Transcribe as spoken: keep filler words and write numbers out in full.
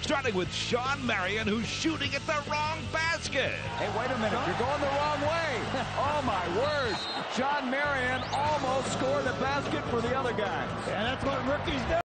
starting with Shawn Marion, who's shooting at the wrong basket. Hey, wait a minute. You're going the wrong way. Oh, my word. Shawn Marion almost scored a basket for the other guy. And that's what rookies do.